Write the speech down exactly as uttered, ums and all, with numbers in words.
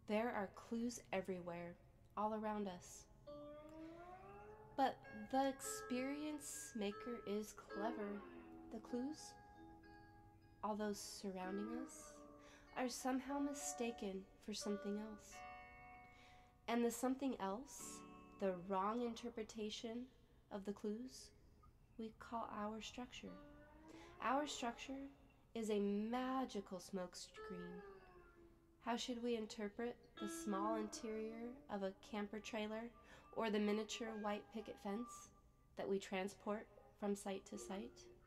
There are clues everywhere, all around us. But the experience maker is clever. The clues, all those surrounding us, are somehow mistaken for something else. And the something else, the wrong interpretation of the clues, we call our structure. Our structure is a magical smokescreen. How should we interpret the small interior of a camper trailer or the miniature white picket fence that we transport from site to site?